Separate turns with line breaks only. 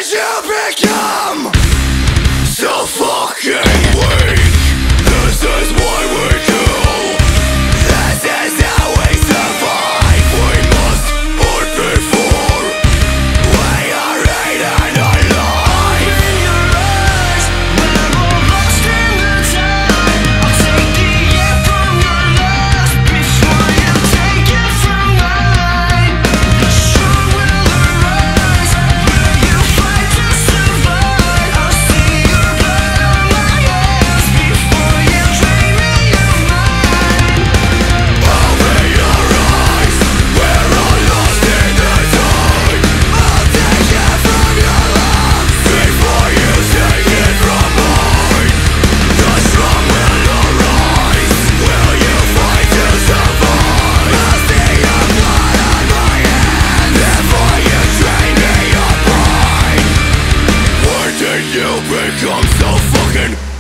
did you become so fucking weak? This is what we do. This is how we survive. We must put before we are eaten alive.
In your eyes, we're all lost in the tide. I'll take the air from your lungs before you take it from mine. The strong will arise where you fight to survive. I'll see your blood on my hands before you drain me of mine.
Open your eyes, we're all lost in the tide. I'll take it from your lungs before you take it from mine. The strong will arise, will you fight to survive? I'll see your blood on my hands before you drain me of mine. Where did you become so fucking